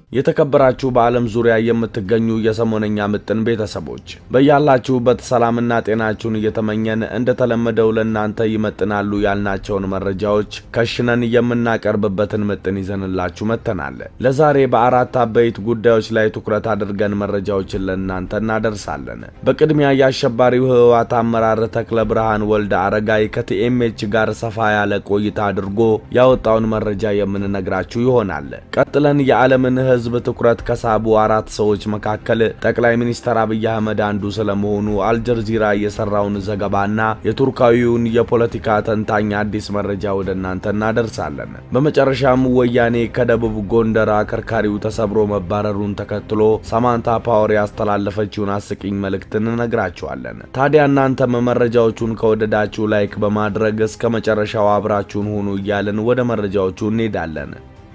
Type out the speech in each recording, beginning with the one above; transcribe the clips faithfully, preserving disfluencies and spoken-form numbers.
የተከበራችሁ በአለም ዙሪያ የምትገኙ የሰሞነኛ ምጥን ቤተሰቦች በያላችሁበት ሰላምና ጤናችሁን እየተመኘን እንደተለመደው ለእናንተ ይመጥናሉ ያልናቸውን መረጃዎች ከሽነን የምናቀርብበትን ምጥን ይዘንላችሁ መተናል። ለዛሬ በአራት አበይት ጉዳዮች ላይ ትኩረት አድርገን መረጃዎችን ለእናንተ እናደርሳለን። በቅድሚያ የአሸባሪው ህወሓት አመራር ተክለ ብርሃን ወልደ አረጋይ ከቲኤምኤች ጋር ሰፋ ያለ ቆይታ አድርጎ ያወጣውን መረጃ የምንነግራችሁ ይሆናል። ቀጥለን የዓለምን ህዝብ ትኩረት ከሳቡ አራት ሰዎች መካከል ጠቅላይ ሚኒስትር አብይ አህመድ አንዱ ስለመሆኑ አልጀዚራ የሰራውን ዘገባና የቱርካዊውን የፖለቲካ ተንታኝ አዲስ መረጃ ወደናንተ እናደርሳለን። በመጨረሻም ወያኔ ከደቡብ ጎንደር አከርካሪው ተሰብሮ መባረሩን ተከትሎ ሳማንታ ፓወር ያስተላለፈችውን አስቂኝ መልእክት እንነግራችኋለን። ታዲያ እናንተ መረጃዎቹን ከወደዳችሁ ላይክ በማድረግ እስከ መጨረሻው አብራችሁን ሁኑ እያልን ወደ መረጃዎቹ እንሄዳለን።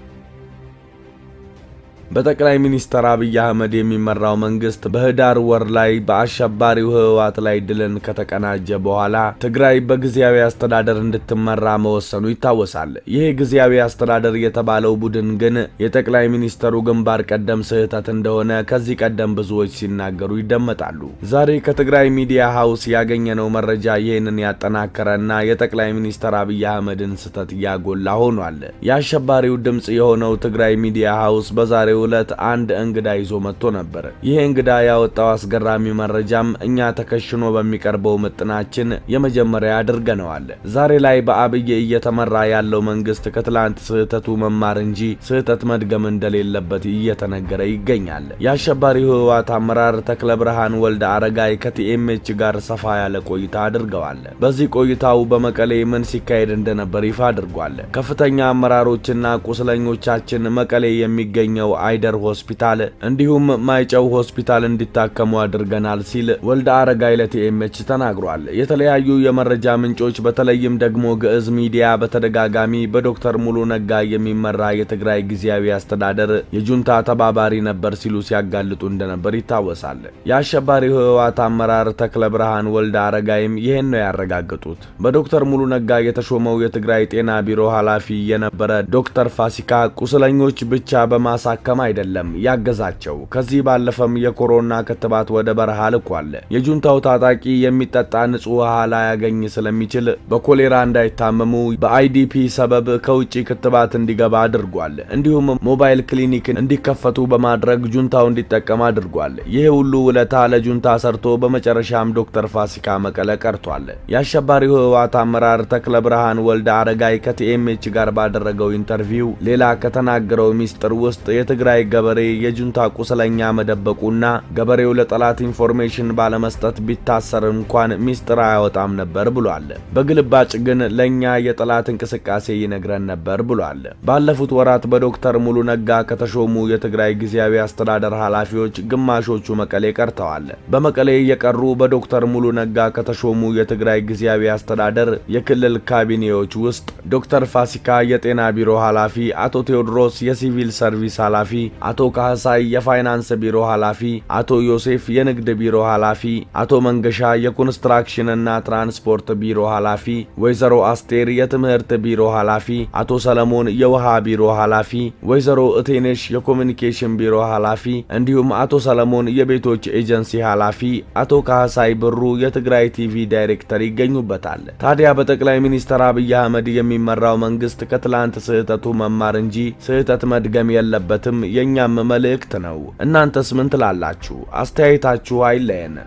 በጠቅላይ ሚኒስትር አብይ አህመድ የሚመራው መንግስት በህዳር ወር ላይ በአሸባሪው ህወሓት ላይ ድልን ከተቀናጀ በኋላ ትግራይ በጊዜያዊ አስተዳደር እንድትመራ መወሰኑ ይታወሳል። ይሄ ጊዜያዊ አስተዳደር የተባለው ቡድን ግን የጠቅላይ ሚኒስትሩ ግንባር ቀደም ስህተት እንደሆነ ከዚህ ቀደም ብዙዎች ሲናገሩ ይደመጣሉ። ዛሬ ከትግራይ ሚዲያ ሃውስ ያገኘነው መረጃ ይሄንን ያጠናከረና የጠቅላይ ሚኒስትር አብይ አህመድን ስህተት ያጎላ ሆኗል። የአሸባሪው ድምጽ የሆነው ትግራይ ሚዲያ ሃውስ በዛሬ ሁለት አንድ እንግዳ ይዞ መጥቶ ነበር። ይሄ እንግዳ ያወጣው አስገራሚ መረጃም እኛ ተከሽኖ በሚቀርበው ምጥናችን የመጀመሪያ አድርገነዋል። ዛሬ ላይ በአብይ እየተመራ ያለው መንግስት ከትላንት ስህተቱ መማር እንጂ ስህተት መድገም እንደሌለበት እየተነገረ ይገኛል። የአሸባሪው ህወሓት አመራር ተክለ ብርሃን ወልደ አረጋይ ከቲኤምኤች ጋር ሰፋ ያለ ቆይታ አድርገዋል። በዚህ ቆይታው በመቀሌ ምን ሲካሄድ እንደነበር ይፋ አድርጓል። ከፍተኛ አመራሮችና ቁስለኞቻችን መቀሌ የሚገኘው አይደር ሆስፒታል እንዲሁም ማይጨው ሆስፒታል እንዲታከሙ አድርገናል ሲል ወልደ አረጋይ ለቲኤምኤች ተናግሯል። የተለያዩ የመረጃ ምንጮች በተለይም ደግሞ ግዕዝ ሚዲያ በተደጋጋሚ በዶክተር ሙሉ ነጋ የሚመራ የትግራይ ጊዜያዊ አስተዳደር የጁንታ ተባባሪ ነበር ሲሉ ሲያጋልጡ እንደነበር ይታወሳል። የአሸባሪው ህወሓት አመራር ተክለ ብርሃን ወልደ አረጋይም ይሄን ነው ያረጋግጡት። በዶክተር ሙሉ ነጋ የተሾመው የትግራይ ጤና ቢሮ ኃላፊ የነበረ ዶክተር ፋሲካ ቁስለኞች ብቻ በማሳከም አይደለም ያገዛቸው፣ ከዚህ ባለፈም የኮሮና ክትባት ወደ በረሃ ልኳል። የጁንታው ታጣቂ የሚጠጣ ንጹህ ውሃ ላያገኝ ስለሚችል በኮሌራ እንዳይታመሙ በአይዲፒ ሰበብ ከውጪ ክትባት እንዲገባ አድርጓል። እንዲሁም ሞባይል ክሊኒክ እንዲከፈቱ በማድረግ ጁንታው እንዲጠቀም አድርጓል። ይሄ ሁሉ ውለታ ለጁንታ ሰርቶ በመጨረሻም ዶክተር ፋሲካ መቀለ ቀርቷል። የአሸባሪው ህወሓት አመራር ተክለ ብርሃን ወልደ አረጋይ ከቲኤምኤች ጋር ባደረገው ኢንተርቪው ሌላ ከተናገረው ሚስጥር ውስጥ የትግራይ ገበሬ የጁንታ ቁስለኛ መደበቁና ገበሬው ለጠላት ኢንፎርሜሽን ባለመስጠት ቢታሰር እንኳን ሚስጥር አያወጣም ነበር ብሏል። በግልባጭ ግን ለኛ የጠላት እንቅስቃሴ ይነግረን ነበር ብሏል። ባለፉት ወራት በዶክተር ሙሉ ነጋ ከተሾሙ የትግራይ ጊዜያዊ አስተዳደር ኃላፊዎች ግማሾቹ መቀሌ ቀርተዋል። በመቀሌ የቀሩ በዶክተር ሙሉ ነጋ ከተሾሙ የትግራይ ጊዜያዊ አስተዳደር የክልል ካቢኔዎች ውስጥ ዶክተር ፋሲካ የጤና ቢሮ ኃላፊ፣ አቶ ቴዎድሮስ የሲቪል ሰርቪስ ኃላፊ፣ አቶ ካህሳይ የፋይናንስ ቢሮ ኃላፊ፣ አቶ ዮሴፍ የንግድ ቢሮ ኃላፊ፣ አቶ መንገሻ የኮንስትራክሽን እና ትራንስፖርት ቢሮ ኃላፊ፣ ወይዘሮ አስቴር የትምህርት ቢሮ ኃላፊ፣ አቶ ሰለሞን የውሃ ቢሮ ኃላፊ፣ ወይዘሮ እቴነሽ የኮሙኒኬሽን ቢሮ ኃላፊ እንዲሁም አቶ ሰለሞን የቤቶች ኤጀንሲ ኃላፊ፣ አቶ ካህሳይ ብሩ የትግራይ ቲቪ ዳይሬክተር ይገኙበታል። ታዲያ በጠቅላይ ሚኒስትር አብይ አህመድ የሚመራው መንግስት ከትላንት ስህተቱ መማር እንጂ ስህተት መድገም የለበትም የኛም መልእክት ነው። እናንተስ ምን ትላላችሁ? አስተያየታችሁ አይለየን።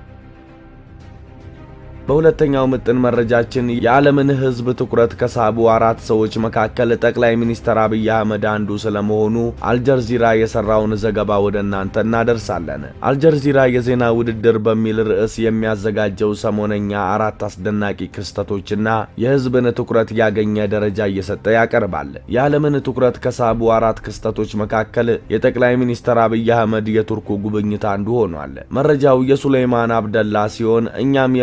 በሁለተኛው ምጥን መረጃችን የዓለምን ህዝብ ትኩረት ከሳቡ አራት ሰዎች መካከል ጠቅላይ ሚኒስትር አብይ አህመድ አንዱ ስለመሆኑ አልጀዚራ የሰራውን ዘገባ ወደናንተ እናደርሳለን። አልጀዚራ የዜና ውድድር በሚል ርዕስ የሚያዘጋጀው ሰሞነኛ አራት አስደናቂ ክስተቶችና የህዝብን ትኩረት ያገኘ ደረጃ እየሰጠ ያቀርባል። የዓለምን ትኩረት ከሳቡ አራት ክስተቶች መካከል የጠቅላይ ሚኒስትር አብይ አህመድ የቱርኩ ጉብኝት አንዱ ሆኗል። መረጃው የሱሌማን አብደላ ሲሆን እኛም የምጥና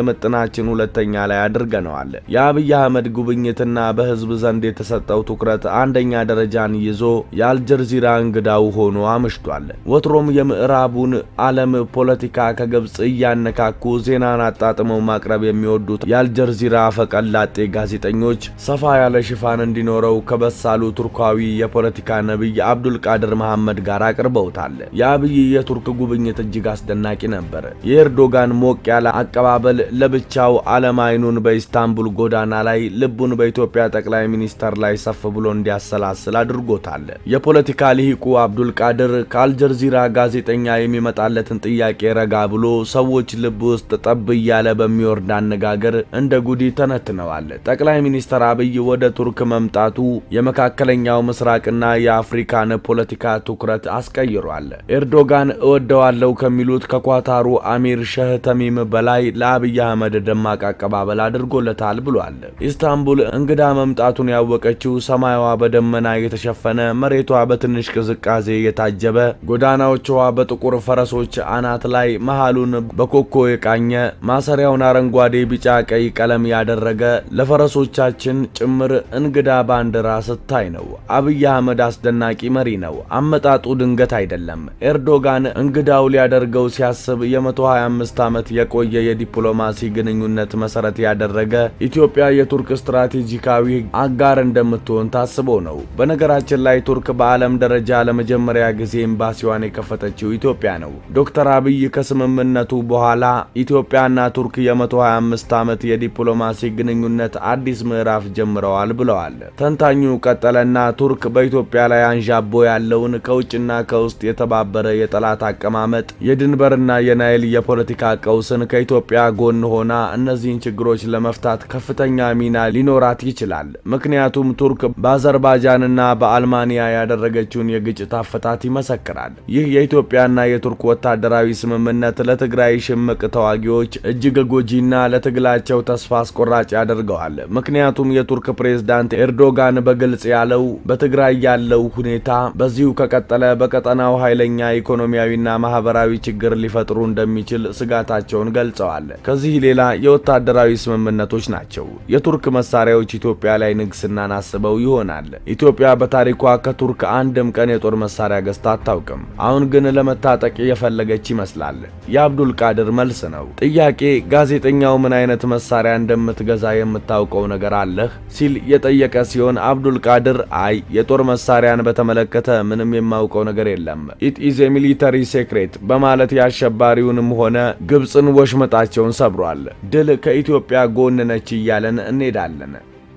በዝግጅታችን ሁለተኛ ላይ አድርገነዋል። የአብይ አህመድ ጉብኝትና በህዝብ ዘንድ የተሰጠው ትኩረት አንደኛ ደረጃን ይዞ የአልጀዚራ እንግዳው ሆኖ አምሽቷል። ወትሮም የምዕራቡን ዓለም ፖለቲካ ከግብጽ እያነካኩ ዜናን አጣጥመው ማቅረብ የሚወዱት የአልጀዚራ ፈቀላጤ ጋዜጠኞች ሰፋ ያለ ሽፋን እንዲኖረው ከበሳሉ ቱርካዊ የፖለቲካ ነብይ አብዱል ቃድር መሐመድ ጋር አቅርበውታል። የአብይ የቱርክ ጉብኝት እጅግ አስደናቂ ነበር። የኤርዶጋን ሞቅ ያለ አቀባበል ለብቻው ዓለም አይኑን በኢስታንቡል ጎዳና ላይ ልቡን በኢትዮጵያ ጠቅላይ ሚኒስተር ላይ ሰፍ ብሎ እንዲያሰላስል አድርጎታል። የፖለቲካ ሊሂቁ አብዱል ቃድር ከአልጀዚራ ጋዜጠኛ የሚመጣለትን ጥያቄ ረጋ ብሎ ሰዎች ልብ ውስጥ ጠብ ያለ በሚወርድ አነጋገር እንደ ጉዲ ተነትነዋል። ጠቅላይ ሚኒስተር አብይ ወደ ቱርክ መምጣቱ የመካከለኛው ምስራቅና የአፍሪካን ፖለቲካ ትኩረት አስቀይሯል። ኤርዶጋን እወደዋለው ከሚሉት ከኳታሩ አሚር ሸህ ተሚም በላይ ለአብይ አህመድ ደማቅ አቀባበል አድርጎለታል ብሏል። ኢስታንቡል እንግዳ መምጣቱን ያወቀችው ሰማያዋ በደመና የተሸፈነ መሬቷ በትንሽ ቅዝቃዜ የታጀበ ጎዳናዎቿ በጥቁር ፈረሶች አናት ላይ መሃሉን በኮኮ የቃኘ ማሰሪያውን አረንጓዴ ቢጫ ቀይ ቀለም ያደረገ ለፈረሶቻችን ጭምር እንግዳ ባንዲራ ስታይ ነው። አብይ አህመድ አስደናቂ መሪ ነው። አመጣጡ ድንገት አይደለም። ኤርዶጋን እንግዳው ሊያደርገው ሲያስብ የ125 ዓመት የቆየ የዲፕሎማሲ ግንኙነት መሰረት ያደረገ ኢትዮጵያ የቱርክ ስትራቴጂካዊ አጋር እንደምትሆን ታስቦ ነው። በነገራችን ላይ ቱርክ በዓለም ደረጃ ለመጀመሪያ ጊዜ ኤምባሲዋን የከፈተችው ኢትዮጵያ ነው። ዶክተር አብይ ከስምምነቱ በኋላ ኢትዮጵያና ቱርክ የ125 ዓመት የዲፕሎማሲ ግንኙነት አዲስ ምዕራፍ ጀምረዋል ብለዋል። ተንታኙ ቀጠለና ቱርክ በኢትዮጵያ ላይ አንዣቦ ያለውን ከውጭና ከውስጥ የተባበረ የጠላት አቀማመጥ የድንበርና የናይል የፖለቲካ ቀውስን ከኢትዮጵያ ጎን ሆና እነዚህን ችግሮች ለመፍታት ከፍተኛ ሚና ሊኖራት ይችላል። ምክንያቱም ቱርክ በአዘርባይጃንና በአልማኒያ ያደረገችውን የግጭት አፈታት ይመሰክራል። ይህ የኢትዮጵያና የቱርክ ወታደራዊ ስምምነት ለትግራይ ሽምቅ ተዋጊዎች እጅግ ጎጂና ለትግላቸው ተስፋ አስቆራጭ ያደርገዋል። ምክንያቱም የቱርክ ፕሬዝዳንት ኤርዶጋን በግልጽ ያለው በትግራይ ያለው ሁኔታ በዚሁ ከቀጠለ በቀጠናው ኃይለኛ ኢኮኖሚያዊና ማህበራዊ ችግር ሊፈጥሩ እንደሚችል ስጋታቸውን ገልጸዋል። ከዚህ ሌላ የወታደራዊ ስምምነቶች ናቸው። የቱርክ መሳሪያዎች ኢትዮጵያ ላይ ንግስናን አስበው ይሆናል። ኢትዮጵያ በታሪኳ ከቱርክ አንድም ቀን የጦር መሳሪያ ገዝታ አታውቅም። አሁን ግን ለመታጠቅ የፈለገች ይመስላል። የአብዱል ቃድር መልስ ነው። ጥያቄ ጋዜጠኛው ምን አይነት መሳሪያ እንደምትገዛ የምታውቀው ነገር አለህ ሲል የጠየቀ ሲሆን አብዱል ቃድር አይ የጦር መሳሪያን በተመለከተ ምንም የማውቀው ነገር የለም it is a military secret በማለት ያሸባሪውንም ሆነ ግብጽን ወሽመጣቸውን ሰብሯል። ድል ከኢትዮጵያ ጎን ነች እያለን እንሄዳለን።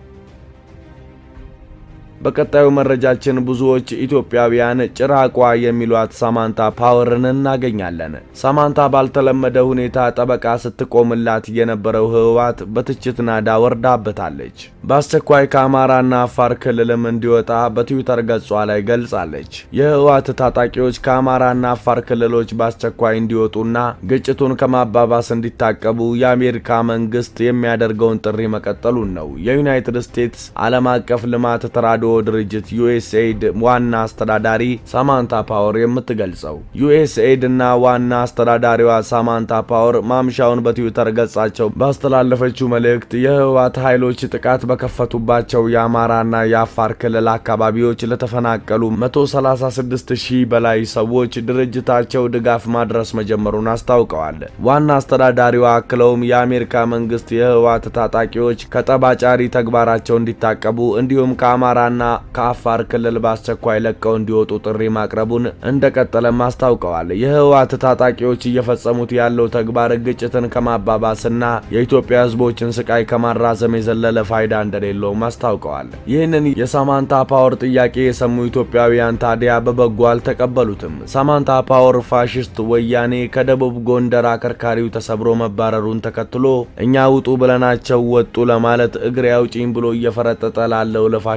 በቀጣዩ መረጃችን ብዙዎች ኢትዮጵያውያን ጭራቋ የሚሏት ሳማንታ ፓወርን እናገኛለን። ሳማንታ ባልተለመደ ሁኔታ ጠበቃ ስትቆምላት የነበረው ህዋት በትችት ናዳ ወርዳበታለች። በአስቸኳይ ከአማራና አፋር ክልልም እንዲወጣ በትዊተር ገጿ ላይ ገልጻለች። የህዋት ታጣቂዎች ከአማራና አፋር ክልሎች በአስቸኳይ እንዲወጡና ግጭቱን ከማባባስ እንዲታቀቡ የአሜሪካ መንግስት የሚያደርገውን ጥሪ መቀጠሉን ነው የዩናይትድ ስቴትስ ዓለም አቀፍ ልማት ተራድኦ ድርጅት ዩኤስኤድ ዋና አስተዳዳሪ ሳማንታ ፓወር የምትገልጸው። ዩኤስኤድ እና ዋና አስተዳዳሪዋ ሳማንታ ፓወር ማምሻውን በትዊተር ገጻቸው ባስተላለፈችው መልእክት የህዋት ኃይሎች ጥቃት በከፈቱባቸው የአማራና የአፋር ክልል አካባቢዎች ለተፈናቀሉ መቶ ሰላሳ ስድስት ሺህ በላይ ሰዎች ድርጅታቸው ድጋፍ ማድረስ መጀመሩን አስታውቀዋል። ዋና አስተዳዳሪዋ አክለውም የአሜሪካ መንግስት የህዋት ታጣቂዎች ከጠባጫሪ ተግባራቸው እንዲታቀቡ እንዲሁም ከአማራና ከአፋር ክልል በአስቸኳይ ለቀው እንዲወጡ ጥሪ ማቅረቡን እንደቀጠለ ማስታውቀዋል። የህዋት ታጣቂዎች እየፈጸሙት ያለው ተግባር ግጭትን ከማባባስና የኢትዮጵያ ህዝቦችን ስቃይ ከማራዘም የዘለለ ፋይዳ እንደሌለው ማስታውቀዋል። ይህንን የሳማንታ ፓወር ጥያቄ የሰሙ ኢትዮጵያውያን ታዲያ በበጎ አልተቀበሉትም። ሳማንታ ፓወር ፋሺስት ወያኔ ከደቡብ ጎንደር አከርካሪው ተሰብሮ መባረሩን ተከትሎ እኛ ውጡ ብለናቸው ወጡ ለማለት እግሬ አውጪኝ ብሎ እየፈረጠጠ ላለው ለፋሺስት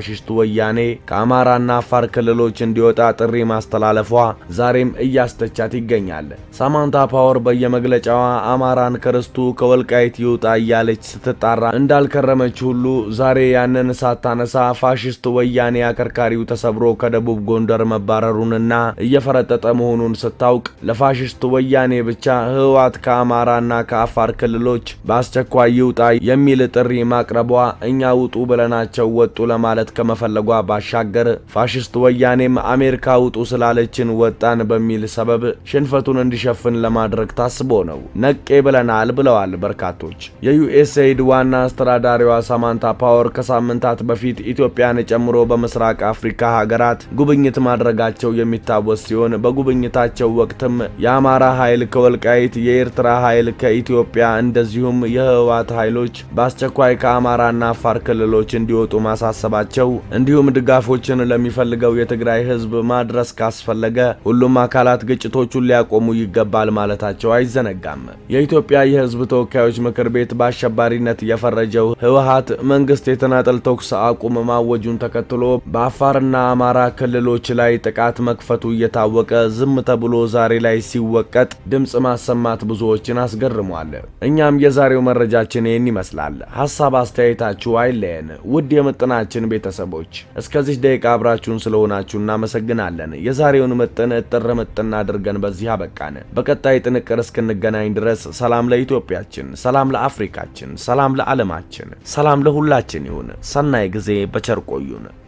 ወያኔ ከአማራና አፋር ክልሎች እንዲወጣ ጥሪ ማስተላለፏ ዛሬም እያስተቻት ይገኛል። ሳማንታ ፓወር በየመግለጫዋ አማራን ክርስቱ ከወልቃይት ይውጣ እያለች ስትጣራ እንዳልከረመች ሁሉ ዛሬ ያንን ሳታነሳ ፋሽስት ወያኔ አከርካሪው ተሰብሮ ከደቡብ ጎንደር መባረሩንና እየፈረጠጠ መሆኑን ስታውቅ ለፋሽስት ወያኔ ብቻ ህዋት ከአማራና ከአፋር ክልሎች በአስቸኳይ ይውጣ የሚል ጥሪ ማቅረቧ እኛ ውጡ ብለናቸው ወጡ ለማለት ከመፈለጓ ባሻገር ፋሽስት ወያኔም አሜሪካ ውጡ ስላለችን ወጣን በሚል ሰበብ ሽንፈቱን እንዲሸፍን ለማድረግ ታስቦ ነው። ነቄ ብለናል ብለዋል በርካቶች። የዩኤስኤይድ ዋና አስተዳዳሪዋ ሳማንታ ፓወር ከሳምንታት በፊት ኢትዮጵያን ጨምሮ በመስራቅ አፍሪካ ሀገራት ጉብኝት ማድረጋቸው የሚታወስ ሲሆን በጉብኝታቸው ወቅትም የአማራ ኃይል ከወልቃይት፣ የኤርትራ ኃይል ከኢትዮጵያ እንደዚሁም የህዋት ኃይሎች በአስቸኳይ ከአማራና አፋር ክልሎች እንዲወጡ ማሳሰባቸው እንዲሁም ድጋፎችን ለሚፈልገው የትግራይ ህዝብ ማድረስ ካስፈለገ ሁሉም አካላት ግጭቶቹን ሊያቆሙ ይገባል ማለታቸው አይዘነጋም። የኢትዮጵያ የህዝብ ተወካዮች ምክር ቤት በአሸባሪነት የፈረጀው ህወሓት መንግስት የተናጠል ተኩስ አቁም ማወጁን ተከትሎ በአፋርና አማራ ክልሎች ላይ ጥቃት መክፈቱ እየታወቀ ዝም ተብሎ ዛሬ ላይ ሲወቀጥ ድምጽ ማሰማት ብዙዎችን አስገርሟል። እኛም የዛሬው መረጃችን ይህን ይመስላል። ሐሳብ አስተያየታችሁ አይለየን። ውድ የምጥናችን ቤተሰቦች እስከዚህ ደቂቃ አብራችሁን ስለሆናችሁ እናመሰግናለን። የዛሬውን ምጥን እጥር ምጥን አድርገን በዚህ አበቃን። በቀጣይ ጥንቅር እስክንገናኝ ድረስ ሰላም ለኢትዮጵያችን፣ ሰላም ለአፍሪካችን፣ ሰላም ለዓለማችን፣ ሰላም ለሁላችን ይሁን። ሰናይ ጊዜ በቸር ቆዩን።